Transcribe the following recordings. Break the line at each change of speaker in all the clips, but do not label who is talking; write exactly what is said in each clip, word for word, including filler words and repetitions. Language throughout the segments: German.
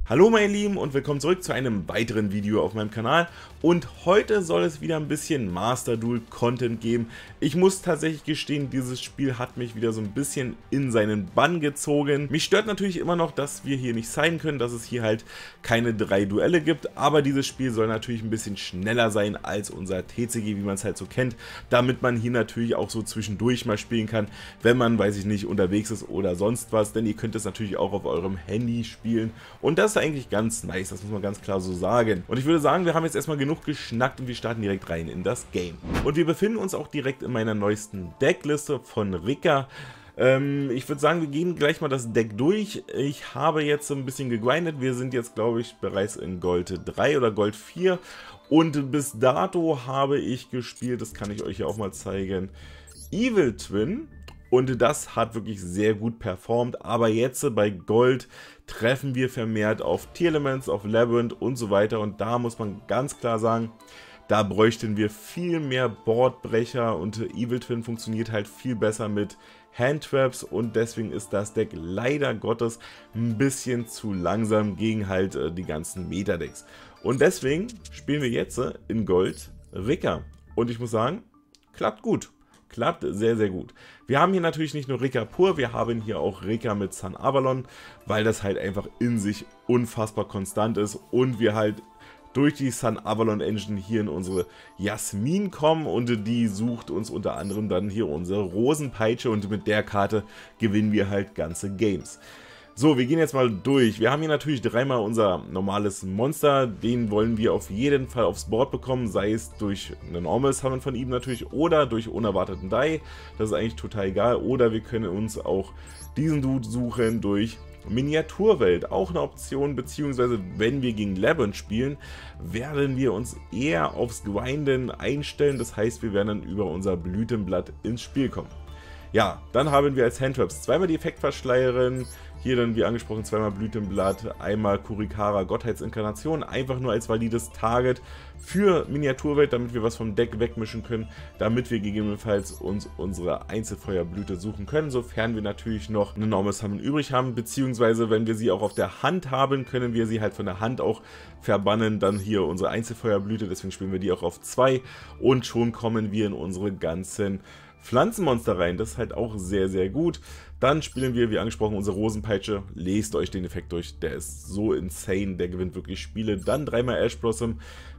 Hallo meine Lieben und willkommen zurück zu einem weiteren Video auf meinem Kanal und heute soll es wieder ein bisschen Master Duel Content geben. Ich muss tatsächlich gestehen, dieses Spiel hat mich wieder so ein bisschen in seinen Bann gezogen. Mich stört natürlich immer noch, dass wir hier nicht sein können, dass es hier halt keine drei Duelle gibt, aber dieses Spiel soll natürlich ein bisschen schneller sein als unser T C G, wie man es halt so kennt, damit man hier natürlich auch so zwischendurch mal spielen kann, wenn man, weiß ich nicht, unterwegs ist oder sonst was, denn ihr könnt es natürlich auch auf eurem Handy spielen und das ist eigentlich ganz nice, das muss man ganz klar so sagen. Und ich würde sagen, wir haben jetzt erstmal genug geschnackt und wir starten direkt rein in das Game. Und wir befinden uns auch direkt in meiner neuesten Deckliste von Rika. Ähm, ich würde sagen, wir gehen gleich mal das Deck durch. Ich habe jetzt so ein bisschen gegrindet. Wir sind jetzt, glaube ich, bereits in Gold drei oder Gold vier. Und bis dato habe ich gespielt, das kann ich euch ja auch mal zeigen, Evil Twin. Und das hat wirklich sehr gut performt, aber jetzt bei Gold treffen wir vermehrt auf Tearlaments, auf Labyrinth und so weiter. Und da muss man ganz klar sagen, da bräuchten wir viel mehr Boardbrecher und Evil Twin funktioniert halt viel besser mit Handtraps und deswegen ist das Deck leider Gottes ein bisschen zu langsam gegen halt äh, die ganzen Meta-Decks. Und deswegen spielen wir jetzt äh, in Gold Rika und ich muss sagen, klappt gut. Klappt sehr, sehr gut. Wir haben hier natürlich nicht nur Rika pur, wir haben hier auch Rika mit Sun Avalon, weil das halt einfach in sich unfassbar konstant ist und wir halt durch die Sun Avalon Engine hier in unsere Jasmin kommen und die sucht uns unter anderem dann hier unsere Rosenpeitsche und mit der Karte gewinnen wir halt ganze Games. So, wir gehen jetzt mal durch. Wir haben hier natürlich dreimal unser normales Monster. Den wollen wir auf jeden Fall aufs Board bekommen, sei es durch einen Normal Summon von ihm natürlich oder durch unerwarteten Die. Das ist eigentlich total egal. Oder wir können uns auch diesen Dude suchen durch Miniaturwelt. Auch eine Option, beziehungsweise wenn wir gegen Labyrinth spielen, werden wir uns eher aufs Grinden einstellen. Das heißt, wir werden dann über unser Blütenblatt ins Spiel kommen. Ja, dann haben wir als Handtraps zweimal die Effektverschleierin, hier dann wie angesprochen zweimal Blütenblatt, einmal Kurikara Gottheitsinkarnation, einfach nur als valides Target für Miniaturwelt, damit wir was vom Deck wegmischen können, damit wir gegebenenfalls uns unsere Einzelfeuerblüte suchen können, sofern wir natürlich noch eine Normal Summon übrig haben, beziehungsweise wenn wir sie auch auf der Hand haben, können wir sie halt von der Hand auch verbannen, dann hier unsere Einzelfeuerblüte, deswegen spielen wir die auch auf zwei und schon kommen wir in unsere ganzen Pflanzenmonster rein, das ist halt auch sehr, sehr gut. Dann spielen wir, wie angesprochen, unsere Rosenpeitsche. Lest euch den Effekt durch, der ist so insane, der gewinnt wirklich Spiele. Dann dreimal Ash Blossom,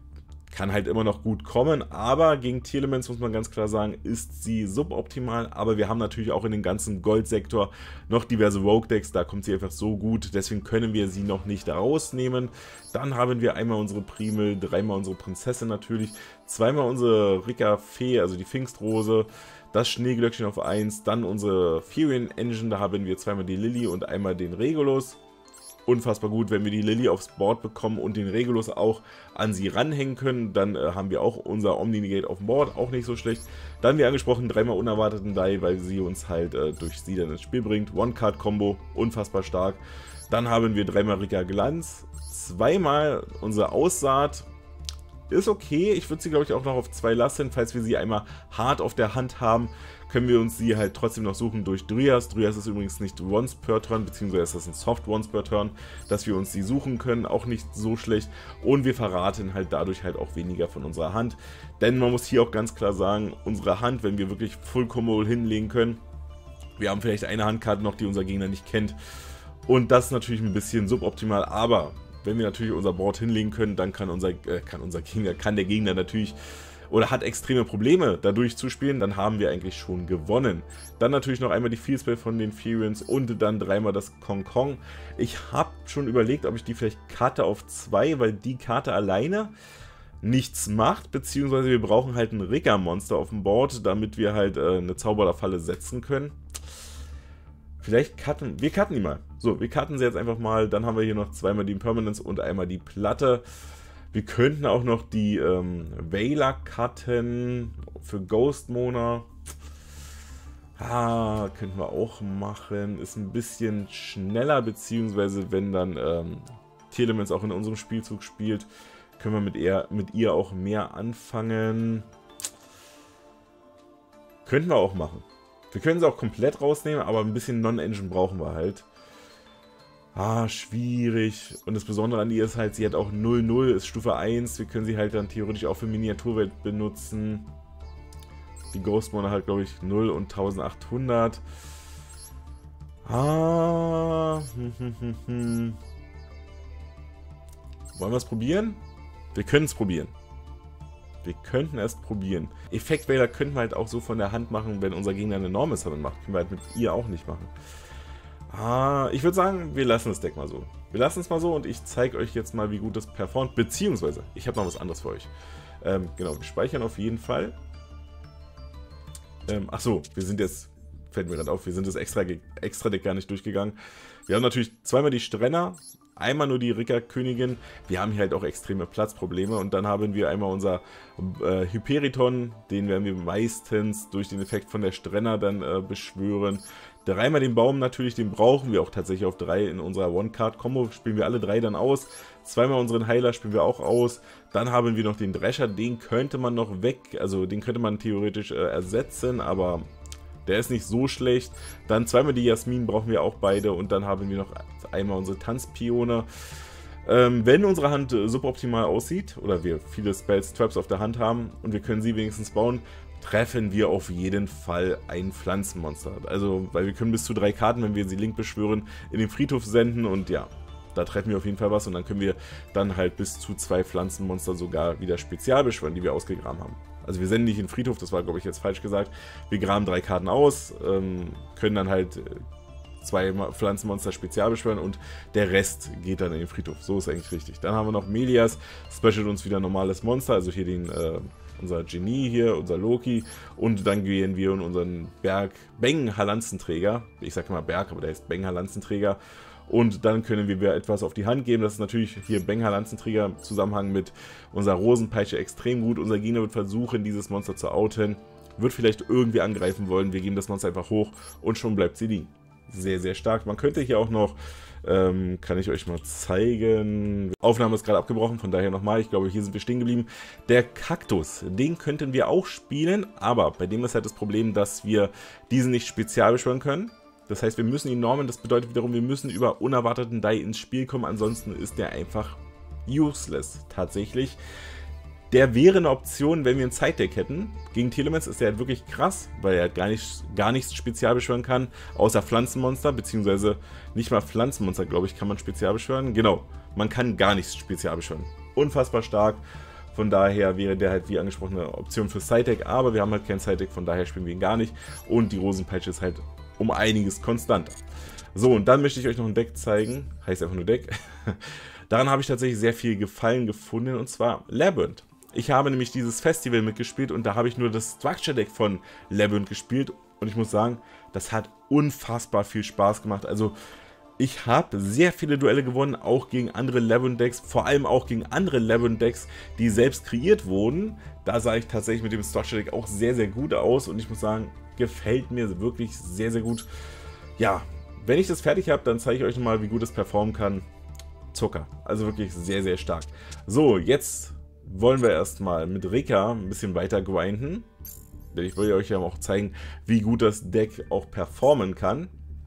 kann halt immer noch gut kommen, aber gegen Tearlaments muss man ganz klar sagen, ist sie suboptimal. Aber wir haben natürlich auch in den ganzen Goldsektor noch diverse Rogue-Decks, da kommt sie einfach so gut, deswegen können wir sie noch nicht rausnehmen. Dann haben wir einmal unsere Primel, dreimal unsere Prinzessin natürlich, zweimal unsere Rika Fee, also die Pfingstrose, das Schneeglöckchen auf eins, dann unsere Furion Engine, da haben wir zweimal die Lilly und einmal den Regulus. Unfassbar gut, wenn wir die Lilly aufs Board bekommen und den Regulus auch an sie ranhängen können, dann äh, haben wir auch unser Omni-Negate auf dem Board, auch nicht so schlecht. Dann wie angesprochen, dreimal unerwarteten Die, weil sie uns halt äh, durch sie dann ins Spiel bringt. One-Card-Combo, unfassbar stark. Dann haben wir dreimal Rika Glanz, zweimal unsere Aussaat. Ist okay, ich würde sie glaube ich auch noch auf zwei lassen, falls wir sie einmal hart auf der Hand haben, können wir uns sie halt trotzdem noch suchen durch Dryas. Dryas ist übrigens nicht Once per Turn, beziehungsweise ist das ein Soft Once per Turn, dass wir uns sie suchen können, auch nicht so schlecht. Und wir verraten halt dadurch halt auch weniger von unserer Hand, denn man muss hier auch ganz klar sagen, unsere Hand, wenn wir wirklich Full Combo hinlegen können, wir haben vielleicht eine Handkarte noch, die unser Gegner nicht kennt und das ist natürlich ein bisschen suboptimal, aber wenn wir natürlich unser Board hinlegen können, dann kann unser, äh, kann unser Gegner, kann der Gegner natürlich oder hat extreme Probleme dadurch zu spielen, dann haben wir eigentlich schon gewonnen. Dann natürlich noch einmal die Feelspell von den Furions und dann dreimal das Kong Kong. Ich habe schon überlegt, ob ich die vielleicht cutte auf zwei, weil die Karte alleine nichts macht, beziehungsweise wir brauchen halt ein Rika-Monster auf dem Board, damit wir halt äh, eine Zaubererfalle setzen können. Vielleicht cutten, wir cutten die mal. So, wir cutten sie jetzt einfach mal, dann haben wir hier noch zweimal die Impermanence und einmal die Platte. Wir könnten auch noch die ähm, Veiler cutten für Ghost Mona. Ah, könnten wir auch machen. Ist ein bisschen schneller, beziehungsweise wenn dann ähm, Tearlaments auch in unserem Spielzug spielt, können wir mit ihr, mit ihr auch mehr anfangen. Könnten wir auch machen. Wir können sie auch komplett rausnehmen, aber ein bisschen Non-Engine brauchen wir halt. Ah, schwierig. Und das Besondere an ihr ist halt, sie hat auch null null, ist Stufe eins. Wir können sie halt dann theoretisch auch für Miniaturwelt benutzen. Die Ghost Monster halt, glaube ich, null und eintausendachthundert. Ah. Hm, hm, hm, hm. Wollen wir es probieren? Wir können es probieren. Wir könnten es probieren. Effektwähler könnten wir halt auch so von der Hand machen, wenn unser Gegner eine Normal Summon macht. Können wir halt mit ihr auch nicht machen. Ah, ich würde sagen, wir lassen das Deck mal so. Wir lassen es mal so und ich zeige euch jetzt mal, wie gut das performt. Beziehungsweise, ich habe noch was anderes für euch. Ähm, genau, wir speichern auf jeden Fall. Ähm, ach so, wir sind jetzt, fällt mir gerade auf, wir sind das extra, extra Deck gar nicht durchgegangen. Wir haben natürlich zweimal die Strenner. Einmal nur die Ricker-Königin. Wir haben hier halt auch extreme Platzprobleme. Und dann haben wir einmal unser äh, Hyperiton. Den werden wir meistens durch den Effekt von der Strenner dann äh, beschwören. Dreimal den Baum natürlich, den brauchen wir auch tatsächlich auf drei in unserer One-Card-Combo. Spielen wir alle drei dann aus. Zweimal unseren Heiler spielen wir auch aus. Dann haben wir noch den Drescher. Den könnte man noch weg, also den könnte man theoretisch äh, ersetzen, aber... der ist nicht so schlecht. Dann zweimal die Jasmin brauchen wir auch beide. Und dann haben wir noch einmal unsere Tanzpione. Ähm, wenn unsere Hand äh, suboptimal aussieht, oder wir viele Spells, Traps auf der Hand haben und wir können sie wenigstens bauen, treffen wir auf jeden Fall ein Pflanzenmonster. Also, weil wir können bis zu drei Karten, wenn wir sie Link beschwören, in den Friedhof senden. Und ja, da treffen wir auf jeden Fall was. Und dann können wir dann halt bis zu zwei Pflanzenmonster sogar wieder spezial beschwören, die wir ausgegraben haben. Also wir senden nicht in den Friedhof, das war, glaube ich, jetzt falsch gesagt. Wir graben drei Karten aus, ähm, können dann halt zwei Pflanzenmonster spezial beschwören und der Rest geht dann in den Friedhof. So ist eigentlich richtig. Dann haben wir noch Melias, specialt uns wieder ein normales Monster, also hier den, äh, unser Genie hier, unser Loki. Und dann gehen wir in unseren Berg Beng-Halanzenträger. Ich sage mal Berg, aber der ist Beng-Halanzenträger. Und dann können wir wieder etwas auf die Hand geben. Das ist natürlich hier Beng-Halanzenträger im Zusammenhang mit unserer Rosenpeitsche extrem gut. Unser Gegner wird versuchen, dieses Monster zu outen. Wird vielleicht irgendwie angreifen wollen. Wir geben das Monster einfach hoch und schon bleibt sie liegen. Sehr, sehr stark. Man könnte hier auch noch, ähm, kann ich euch mal zeigen. Die Aufnahme ist gerade abgebrochen, von daher nochmal. Ich glaube, hier sind wir stehen geblieben. Der Kaktus, den könnten wir auch spielen. Aber bei dem ist halt das Problem, dass wir diesen nicht spezial beschwören können. Das heißt, wir müssen ihn normen, das bedeutet wiederum, wir müssen über unerwarteten Die ins Spiel kommen, ansonsten ist der einfach useless, tatsächlich. Der wäre eine Option, wenn wir ein Side-Deck hätten. Gegen Telemans ist der halt wirklich krass, weil er gar, nicht, gar nichts spezial beschwören kann, außer Pflanzenmonster, beziehungsweise nicht mal Pflanzenmonster, glaube ich, kann man spezial beschwören. Genau, man kann gar nichts spezial beschwören. Unfassbar stark. Von daher wäre der halt wie angesprochen eine Option für Side-Deck, aber wir haben halt kein Side-Deck, von daher spielen wir ihn gar nicht. Und die Rosenpeitsche ist halt um einiges konstanter. So, und dann möchte ich euch noch ein Deck zeigen. Heißt einfach nur Deck. Daran habe ich tatsächlich sehr viel Gefallen gefunden, und zwar Labyrinth. Ich habe nämlich dieses Festival mitgespielt und da habe ich nur das Structure Deck von Labyrinth gespielt. Und ich muss sagen, das hat unfassbar viel Spaß gemacht. Also, ich habe sehr viele Duelle gewonnen, auch gegen andere Labyrinth-Decks, vor allem auch gegen andere Labyrinth-Decks, die selbst kreiert wurden. Da sah ich tatsächlich mit dem Structure Deck auch sehr, sehr gut aus und ich muss sagen, gefällt mir wirklich sehr, sehr gut. Ja, wenn ich das fertig habe, dann zeige ich euch nochmal, wie gut es performen kann. Zucker. Also wirklich sehr, sehr stark. So, jetzt wollen wir erstmal mit Rika ein bisschen weiter grinden. Denn ich will euch ja auch zeigen, wie gut das Deck auch performen kann.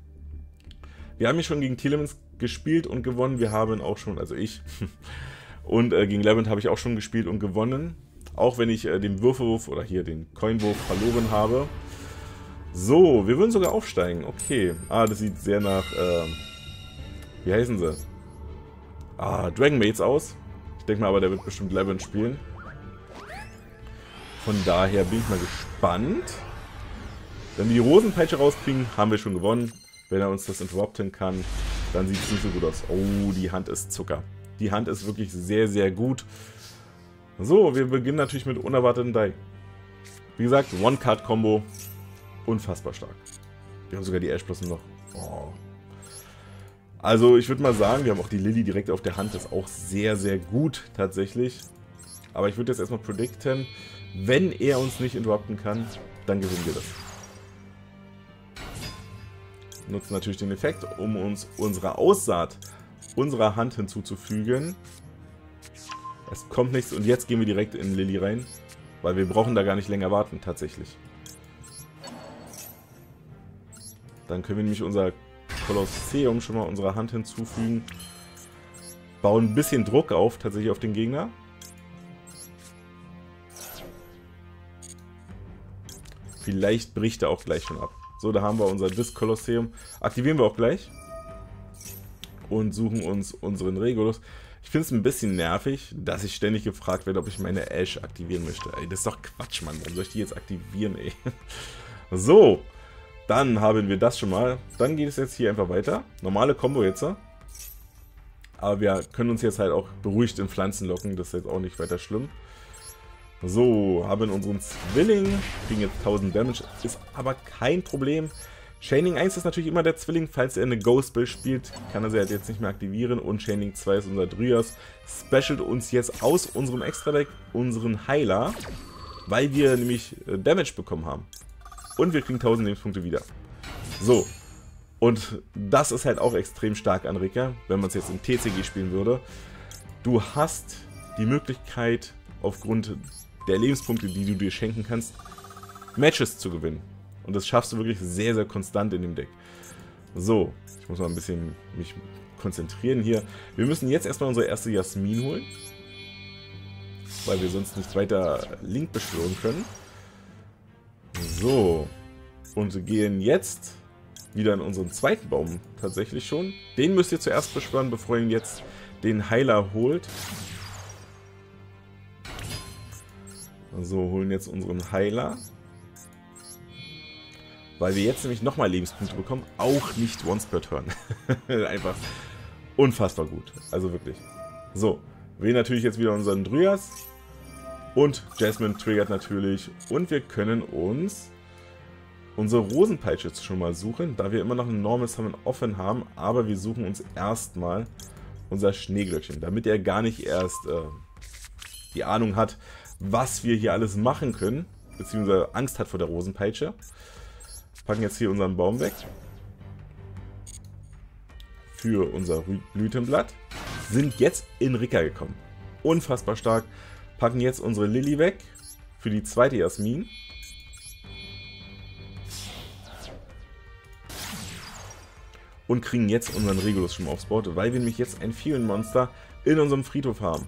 Wir haben hier schon gegen Telemans gespielt und gewonnen. Wir haben auch schon, also ich, und äh, gegen Labyrinth habe ich auch schon gespielt und gewonnen. Auch wenn ich äh, den Würfelwurf oder hier den Coinwurf verloren habe. So, wir würden sogar aufsteigen. Okay. Ah, das sieht sehr nach, äh, wie heißen sie? Ah, Dragon Mates aus. Ich denke mal aber, der wird bestimmt Labyrinth spielen. Von daher bin ich mal gespannt. Wenn wir die Rosenpeitsche rauskriegen, haben wir schon gewonnen. Wenn er uns das interrupten kann, dann sieht es nicht so gut aus. Oh, die Hand ist Zucker. Die Hand ist wirklich sehr, sehr gut. So, wir beginnen natürlich mit unerwarteten Die. Wie gesagt, One-Card-Combo. Unfassbar stark. Wir haben sogar die Ash-Blossom noch. Oh. Also, ich würde mal sagen, wir haben auch die Lilly direkt auf der Hand. Das ist auch sehr, sehr gut, tatsächlich. Aber ich würde jetzt erstmal predikten, wenn er uns nicht interrupten kann, dann gewinnen wir das. Nutzen natürlich den Effekt, um uns unsere Aussaat unserer Hand hinzuzufügen. Es kommt nichts und jetzt gehen wir direkt in Lilly rein, weil wir brauchen da gar nicht länger warten, tatsächlich. Dann können wir nämlich unser Kolosseum schon mal unserer Hand hinzufügen. Bauen ein bisschen Druck auf, tatsächlich auf den Gegner. Vielleicht bricht er auch gleich schon ab. So, da haben wir unser Disc Kolosseum. Aktivieren wir auch gleich. Und suchen uns unseren Regulus. Ich finde es ein bisschen nervig, dass ich ständig gefragt werde, ob ich meine Ash aktivieren möchte. Ey, das ist doch Quatsch, Mann. Warum soll ich die jetzt aktivieren, ey? So, dann haben wir das schon mal. Dann geht es jetzt hier einfach weiter. Normale Combo jetzt. Aber wir können uns jetzt halt auch beruhigt in Pflanzen locken. Das ist jetzt auch nicht weiter schlimm. So, haben unseren Zwilling. Kriegen jetzt tausend Damage. Ist aber kein Problem. Chaining eins ist natürlich immer der Zwilling. Falls er eine Ghost-Bill spielt, kann er sie halt jetzt nicht mehr aktivieren. Und Chaining zwei ist unser Dryas. Specialt uns jetzt aus unserem Extra-Deck unseren Heiler. Weil wir nämlich Damage bekommen haben. Und wir kriegen tausend Lebenspunkte wieder. So. Und das ist halt auch extrem stark an Rika, wenn man es jetzt im T C G spielen würde. Du hast die Möglichkeit, aufgrund der Lebenspunkte, die du dir schenken kannst, Matches zu gewinnen. Und das schaffst du wirklich sehr, sehr konstant in dem Deck. So, ich muss mal ein bisschen mich konzentrieren hier. Wir müssen jetzt erstmal unsere erste Jasmin holen, weil wir sonst nicht weiter Link beschwören können. So, und gehen jetzt wieder in unseren zweiten Baum tatsächlich schon. Den müsst ihr zuerst beschwören, bevor ihr jetzt den Heiler holt. So, holen jetzt unseren Heiler. Weil wir jetzt nämlich nochmal Lebenspunkte bekommen. Auch nicht once per turn. Einfach unfassbar gut. Also wirklich. So, wählen natürlich jetzt wieder unseren Dryas. Und Jasmine triggert natürlich. Und wir können uns unsere Rosenpeitsche jetzt schon mal suchen, da wir immer noch ein Normal Summon offen haben. Aber wir suchen uns erstmal unser Schneeglöckchen, damit er gar nicht erst äh, die Ahnung hat, was wir hier alles machen können, beziehungsweise Angst hat vor der Rosenpeitsche. Packen jetzt hier unseren Baum weg. Für unser Blütenblatt. Sind jetzt in Rika gekommen. Unfassbar stark. Packen jetzt unsere Lilly weg. Für die zweite Jasmin. Und kriegen jetzt unseren Regulus schon mal aufs Board, weil wir nämlich jetzt ein Vielen-Monster in unserem Friedhof haben.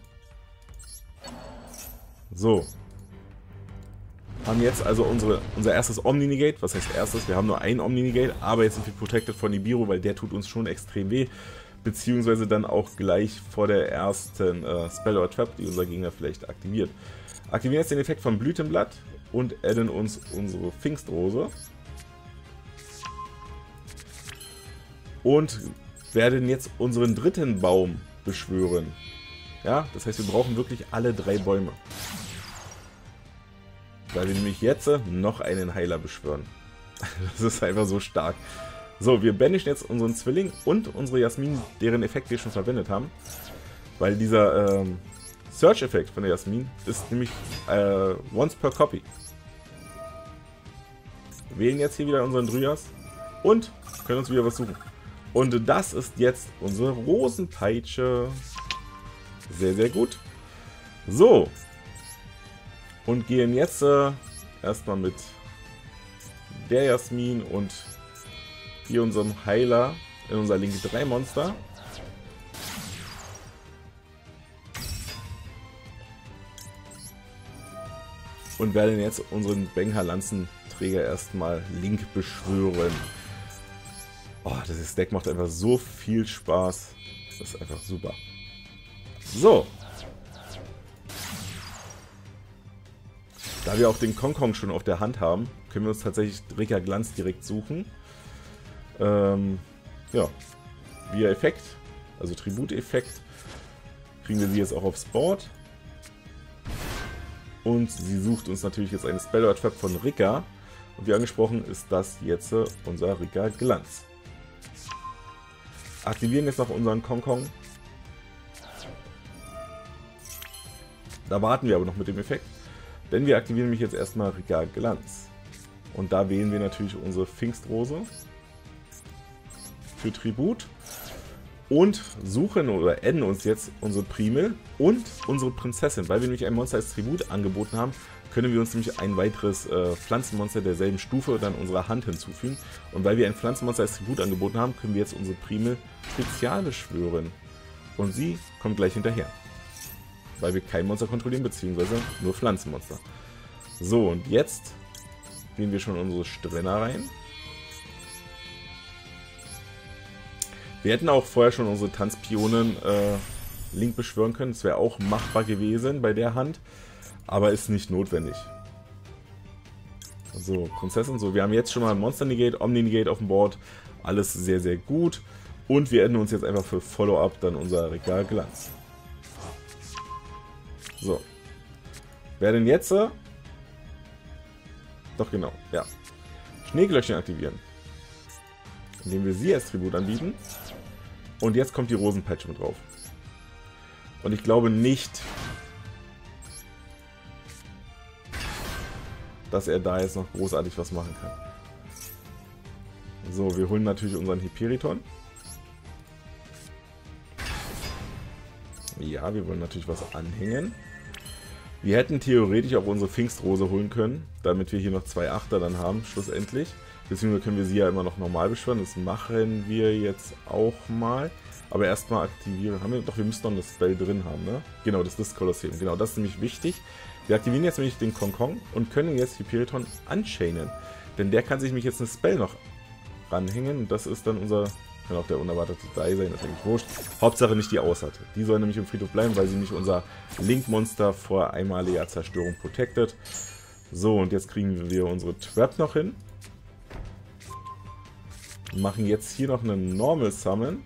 So. Haben jetzt also unsere, unser erstes Omni-Negate. Was heißt erstes? Wir haben nur ein Omni-Negate, aber jetzt sind wir protected von Nibiru, weil der tut uns schon extrem weh. Beziehungsweise dann auch gleich vor der ersten äh, Spell or Trap, die unser Gegner vielleicht aktiviert. Aktivieren jetzt den Effekt vom Blütenblatt und adden uns unsere Pfingstrose. Und werden jetzt unseren dritten Baum beschwören. Ja, das heißt, wir brauchen wirklich alle drei Bäume. Weil wir nämlich jetzt noch einen Heiler beschwören. Das ist einfach so stark. So, wir banishen jetzt unseren Zwilling und unsere Jasmin, deren Effekt wir schon verwendet haben. Weil dieser ähm, Search-Effekt von der Jasmin ist nämlich äh, once per copy. Wir wählen jetzt hier wieder unseren Dryas und können uns wieder was suchen. Und das ist jetzt unsere Rosenpeitsche. Sehr, sehr gut. So. Und gehen jetzt äh, erstmal mit der Jasmin und hier unserem Heiler in unser Link drei Monster. Und werden jetzt unseren Benghar-Lanzenträger erstmal Link beschwören. Oh, dieses Deck macht einfach so viel Spaß. Das ist einfach super. So. Da wir auch den Kong-Kong schon auf der Hand haben, können wir uns tatsächlich Rika Glanz direkt suchen. Ähm, ja. Via Effekt, also Tribut-Effekt, kriegen wir sie jetzt auch aufs Board. Und sie sucht uns natürlich jetzt eine Spell or Trap von Rika. Und wie angesprochen ist das jetzt unser Rika Glanz. Aktivieren jetzt noch unseren Kong-Kong. Da warten wir aber noch mit dem Effekt. Denn wir aktivieren nämlich jetzt erstmal Rika Glanz. Und da wählen wir natürlich unsere Pfingstrose für Tribut. Und suchen oder adden uns jetzt unsere Primel und unsere Prinzessin. Weil wir nämlich ein Monster als Tribut angeboten haben, können wir uns nämlich ein weiteres äh, Pflanzenmonster derselben Stufe dann unserer Hand hinzufügen. Und weil wir ein Pflanzenmonster als Tribut angeboten haben, können wir jetzt unsere Primel spezial beschwören. Und sie kommt gleich hinterher. Weil wir kein Monster kontrollieren, beziehungsweise nur Pflanzenmonster. So, und jetzt gehen wir schon in unsere Strenner rein. Wir hätten auch vorher schon unsere Tanzpionen äh, Link beschwören können. Das wäre auch machbar gewesen bei der Hand. Aber ist nicht notwendig. So, Prinzessin. So, wir haben jetzt schon mal Monster Negate, Omni Negate auf dem Board. Alles sehr, sehr gut. Und wir adden uns jetzt einfach für Follow-up dann unser Regal Glanz. So. Wer denn jetzt? Doch genau, ja. Schneeglöckchen aktivieren. Indem wir sie als Tribut anbieten. Und jetzt kommt die Rosenpeitsche mit drauf. Und ich glaube nicht, dass er da jetzt noch großartig was machen kann. So, wir holen natürlich unseren Hyperiton. Ja, wir wollen natürlich was anhängen. Wir hätten theoretisch auch unsere Pfingstrose holen können, damit wir hier noch zwei Achter dann haben, schlussendlich. Beziehungsweise können wir sie ja immer noch normal beschwören. Das machen wir jetzt auch mal. Aber erstmal aktivieren. Haben wir, doch, wir müssen noch eine Spell drin haben, ne? Genau, das ist das Kolosseum. Genau, das ist nämlich wichtig. Wir aktivieren jetzt nämlich den Konkon und können jetzt Hyperiton unchainen. Denn der kann sich nämlich jetzt eine Spell noch ranhängen. Und das ist dann unser, kann auch der unerwartete drei sein, das ist eigentlich wurscht. Hauptsache nicht die Aussatte. Die soll nämlich im Friedhof bleiben, weil sie nicht unser Link-Monster vor einmaliger Zerstörung protected. So, und jetzt kriegen wir unsere Trap noch hin. Machen jetzt hier noch einen Normal Summon.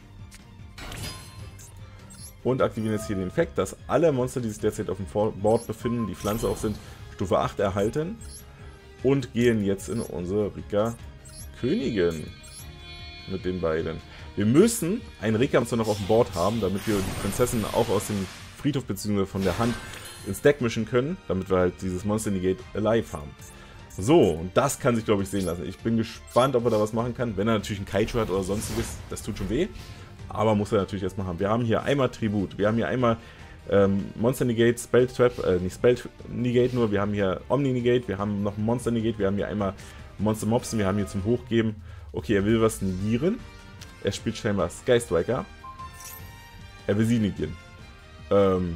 Und aktivieren jetzt hier den Effekt, dass alle Monster, die sich derzeit auf dem Board befinden, die Pflanze auch sind, Stufe acht erhalten. Und gehen jetzt in unsere Rika Königin. Mit den beiden. Wir müssen ein Rika-Monster noch auf dem Board haben, damit wir die Prinzessin auch aus dem Friedhof bzw. von der Hand ins Deck mischen können, damit wir halt dieses Monster Negate Alive haben. So, und das kann sich, glaube ich, sehen lassen. Ich bin gespannt, ob er da was machen kann. Wenn er natürlich einen Kaiju hat oder sonstiges, das tut schon weh. Aber muss er natürlich erstmal haben. Wir haben hier einmal Tribut, wir haben hier einmal ähm, Monster Negate, Spell Trap, äh, nicht Spell Negate nur, wir haben hier Omni Negate, wir haben noch Monster Negate, wir haben hier einmal Monster Mobsen, wir haben hier zum Hochgeben. Okay, er will was negieren. Er spielt scheinbar Sky Striker. Er will sie negieren. Ähm,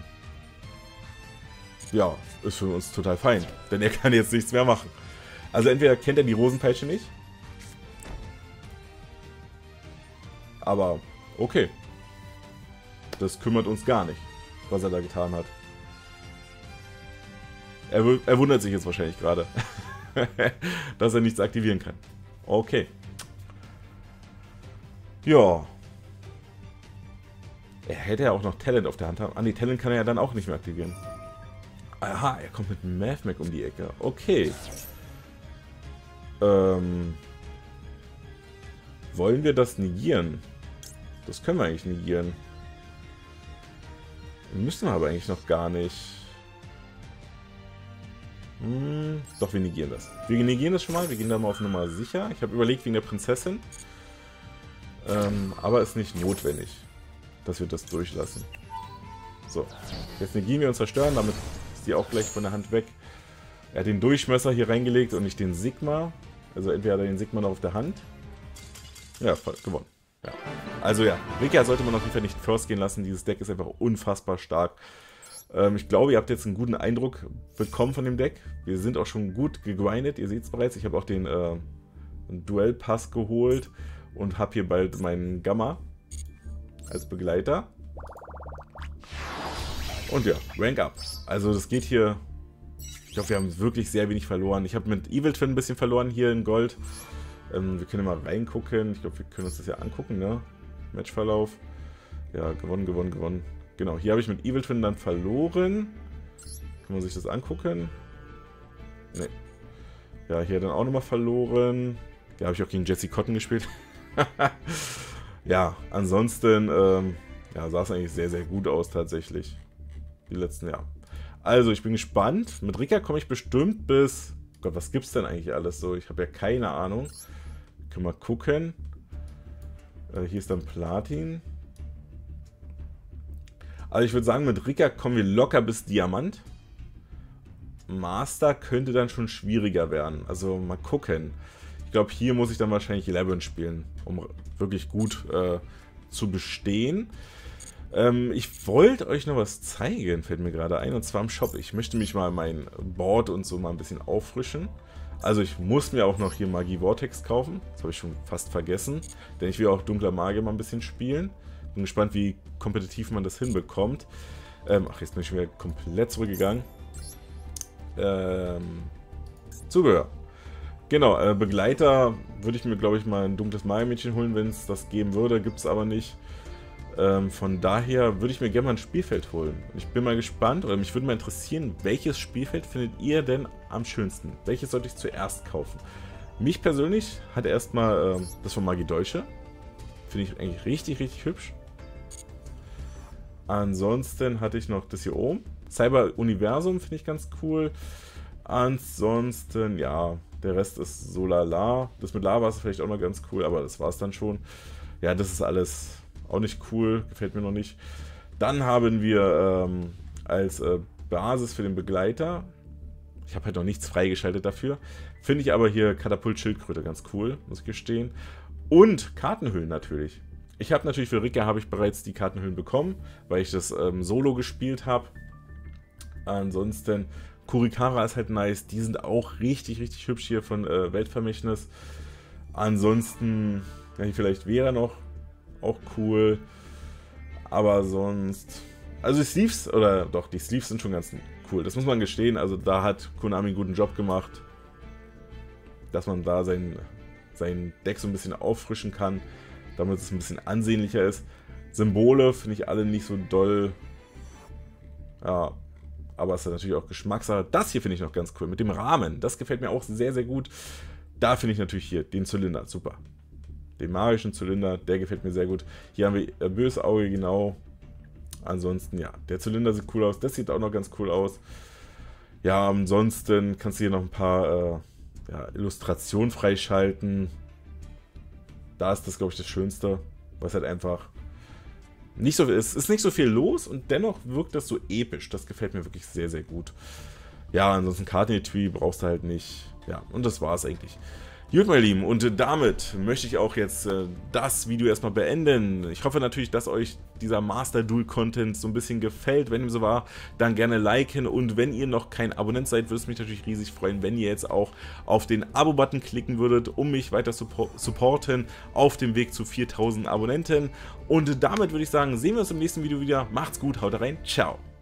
ja, ist für uns total fein, denn er kann jetzt nichts mehr machen. Also entweder kennt er die Rosenpeitsche nicht, aber okay, das kümmert uns gar nicht, was er da getan hat. Er, er wundert sich jetzt wahrscheinlich gerade, dass er nichts aktivieren kann. Okay. Ja. Er hätte ja auch noch Talent auf der Hand haben. Ah, die Talent kann er ja dann auch nicht mehr aktivieren. Aha, er kommt mit Mathmech um die Ecke. Okay. Ähm. Wollen wir das negieren? Das können wir eigentlich negieren. Müssen wir aber eigentlich noch gar nicht. Hm, doch, wir negieren das. Wir negieren das schon mal. Wir gehen da mal auf Nummer sicher. Ich habe überlegt wegen der Prinzessin. Ähm, aber ist nicht notwendig, dass wir das durchlassen. So. Jetzt negieren wir und zerstören. Damit ist die auch gleich von der Hand weg. Er hat den Durchmesser hier reingelegt und nicht den Sigma. Also entweder hat er den Sigma noch auf der Hand. Ja, voll, gewonnen. Ja. Also ja, Rika sollte man auf jeden Fall nicht first gehen lassen. Dieses Deck ist einfach unfassbar stark. Ähm, ich glaube, ihr habt jetzt einen guten Eindruck bekommen von dem Deck. Wir sind auch schon gut gegrindet. Ihr seht es bereits. Ich habe auch den äh, Duellpass geholt und habe hier bald meinen Gamma als Begleiter. Und ja, Rank Up. Also das geht hier. Ich glaube, wir haben wirklich sehr wenig verloren. Ich habe mit Evil Twin ein bisschen verloren hier in Gold. Ähm, wir können ja mal reingucken. Ich glaube, wir können uns das ja angucken, ne? Matchverlauf. Ja, gewonnen, gewonnen, gewonnen. Genau, hier habe ich mit Evil Twin dann verloren. Kann man sich das angucken? Ne. Ja, hier dann auch nochmal verloren. Ja, habe ich auch gegen Jesse Cotton gespielt. Ja, ansonsten ähm, ja, sah es eigentlich sehr, sehr gut aus tatsächlich. Die letzten Jahre. Also, ich bin gespannt. Mit Rika komme ich bestimmt bis... Gott, was gibt's denn eigentlich alles so? Ich habe ja keine Ahnung. Können wir mal gucken. Äh, hier ist dann Platin. Also ich würde sagen, mit Rika kommen wir locker bis Diamant. Master könnte dann schon schwieriger werden. Also mal gucken. Ich glaube, hier muss ich dann wahrscheinlich Labyrinth spielen, um wirklich gut äh, zu bestehen. Ähm, ich wollte euch noch was zeigen, fällt mir gerade ein, und zwar im Shop. Ich möchte mich mal mein Board und so mal ein bisschen auffrischen. Also ich muss mir auch noch hier Magie Vortex kaufen. Das habe ich schon fast vergessen. Denn ich will auch Dunkler Magier mal ein bisschen spielen. Bin gespannt, wie kompetitiv man das hinbekommt. Ähm, ach, jetzt bin ich schon wieder komplett zurückgegangen. Ähm, Zubehör. Genau, äh, Begleiter würde ich mir, glaube ich, mal ein dunkles Magiermädchen holen, wenn es das geben würde. Gibt es aber nicht. Ähm, von daher würde ich mir gerne mal ein Spielfeld holen. Ich bin mal gespannt, oder mich würde mal interessieren, welches Spielfeld findet ihr denn am schönsten? Welches sollte ich zuerst kaufen? Mich persönlich hat erstmal äh, das von Magie Deutsche. Finde ich eigentlich richtig, richtig hübsch. Ansonsten hatte ich noch das hier oben. Cyber Universum finde ich ganz cool. Ansonsten, ja, der Rest ist so lala. Das mit Lava ist vielleicht auch noch ganz cool, aber das war es dann schon. Ja, das ist alles auch nicht cool, gefällt mir noch nicht. Dann haben wir ähm, als äh, Basis für den Begleiter, ich habe halt noch nichts freigeschaltet dafür, finde ich aber hier Katapult Schildkröte ganz cool, muss ich gestehen. Und Kartenhüllen natürlich. Ich habe natürlich für Rika habe ich bereits die Kartenhüllen bekommen, weil ich das ähm, Solo gespielt habe. Ansonsten Kurikara ist halt nice, die sind auch richtig, richtig hübsch hier von äh, Weltvermächtnis. Ansonsten, ja, hier vielleicht Vera noch, auch cool. Aber sonst, also die Sleeves, oder doch, die Sleeves sind schon ganz cool, das muss man gestehen. Also da hat Konami einen guten Job gemacht, dass man da sein, sein Deck so ein bisschen auffrischen kann, damit es ein bisschen ansehnlicher ist. Symbole finde ich alle nicht so doll. Ja, aber es ist natürlich auch Geschmackssache. Das hier finde ich noch ganz cool, mit dem Rahmen. Das gefällt mir auch sehr, sehr gut. Da finde ich natürlich hier den Zylinder, super. Den magischen Zylinder, der gefällt mir sehr gut. Hier haben wir äh, böses Auge, genau. Ansonsten, ja, der Zylinder sieht cool aus. Das sieht auch noch ganz cool aus. Ja, ansonsten kannst du hier noch ein paar äh, ja, Illustrationen freischalten. Da ist das, glaube ich, das Schönste. Was halt einfach nicht so, es ist nicht so viel los und dennoch wirkt das so episch. Das gefällt mir wirklich sehr, sehr gut. Ja, ansonsten Kartenetui brauchst du halt nicht. Ja, und das war es eigentlich. Gut, meine Lieben, und damit möchte ich auch jetzt äh, das Video erstmal beenden. Ich hoffe natürlich, dass euch dieser Master Duel Content so ein bisschen gefällt. Wenn ihm so war, dann gerne liken, und wenn ihr noch kein Abonnent seid, würde es mich natürlich riesig freuen, wenn ihr jetzt auch auf den Abo-Button klicken würdet, um mich weiter zu supporten auf dem Weg zu viertausend Abonnenten. Und damit würde ich sagen, sehen wir uns im nächsten Video wieder. Macht's gut, haut rein, ciao.